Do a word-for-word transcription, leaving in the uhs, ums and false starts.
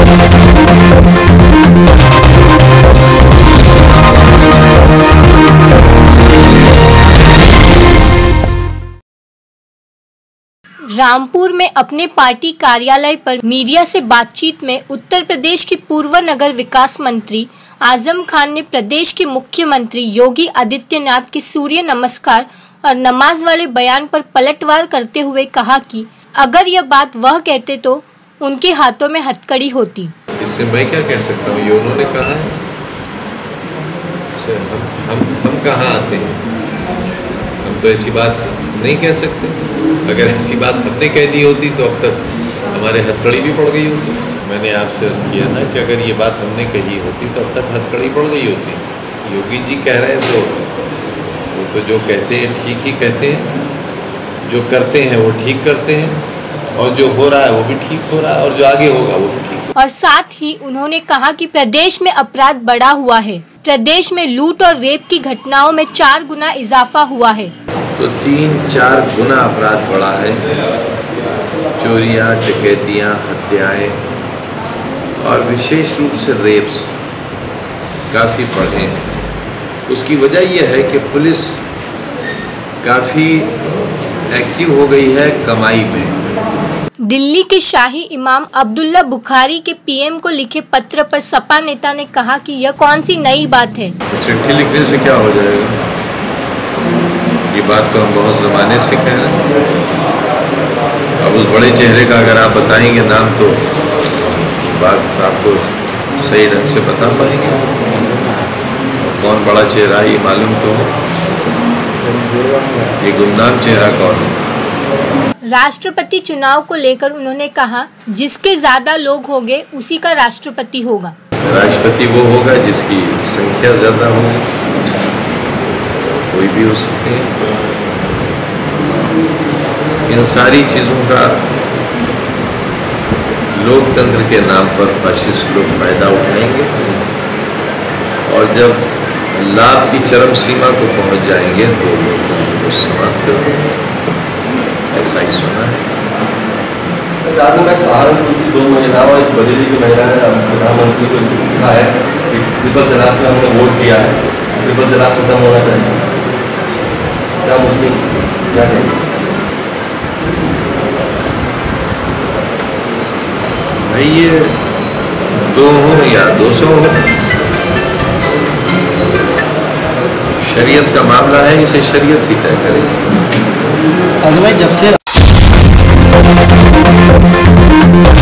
रामपुर में अपने पार्टी कार्यालय पर मीडिया से बातचीत में उत्तर प्रदेश के पूर्व नगर विकास मंत्री आजम खान ने प्रदेश के मुख्यमंत्री योगी आदित्यनाथ के सूर्य नमस्कार और नमाज वाले बयान पर पलटवार करते हुए कहा कि अगर यह बात वह कहते तो उनके हाथों में हथकड़ी होती। इससे मैं क्या कह सकता हूँ, ये उन्होंने कहा है। हम हम हम कहाँ आते हैं, हम तो ऐसी बात नहीं कह सकते। अगर ऐसी बात हमने कह दी होती तो अब तक हमारे हथकड़ी भी पड़ गई होती। मैंने आपसे अर्ज़ किया ना कि अगर ये बात हमने कही होती तो अब तक हथकड़ी पड़ गई होती। योगी जी कह रहे हैं तो वो तो जो कहते हैं ठीक ही कहते हैं, जो करते हैं वो ठीक करते हैं, और जो हो रहा है वो भी ठीक हो रहा है, और जो आगे होगा वो भी ठीक। और साथ ही उन्होंने कहा कि प्रदेश में अपराध बढ़ा हुआ है। प्रदेश में लूट और रेप की घटनाओं में चार गुना इजाफा हुआ है। तो तीन चार गुना अपराध बढ़ा है। चोरियां, डकैतियां, हत्याएं और विशेष रूप से रेप्स काफ़ी बढ़े हैं। उसकी वजह यह है कि पुलिस काफ़ी एक्टिव हो गई है कमाई में। दिल्ली के शाही इमाम अब्दुल्ला बुखारी के पीएम को लिखे पत्र पर सपा नेता ने कहा कि यह कौन सी नई बात है। चिट्ठी लिखने से क्या हो जाएगा, ये बात तो हम बहुत ज़माने से कह रहे हैं। अब उस बड़े चेहरे का अगर आप बताएंगे नाम तो बात आपको सही ढंग से बता पाएंगे। कौन बड़ा चेहरा ये मालूम तो हो, ये गुमनाम चेहरा कौन है। राष्ट्रपति चुनाव को लेकर उन्होंने कहा, जिसके ज्यादा लोग होंगे उसी का राष्ट्रपति होगा। राष्ट्रपति वो होगा जिसकी संख्या ज्यादा होगी, कोई भी हो सकते हैं। इन सारी चीज़ों का लोकतंत्र के नाम पर फाशिस्ट लोग फायदा उठाएंगे, और जब लाभ की चरम सीमा को पहुंच जाएंगे तो लोग समाप्त कर देंगे। ऐसा ही सुना है। ज़्यादा मैं सहारनपुर की दो महिलाओं और एक बरेली की महिला ने प्रधानमंत्री को लिखा है कि ट्रिपल तलाक में हमने वोट दिया है, ट्रिपल तलाक खत्म होना चाहिए। क्या मुस्लिम क्या कहेंगे? भाई ये दो हो या दो सौ हो, शरीयत का मामला है, इसे शरीयत ही तय करेगी। जब से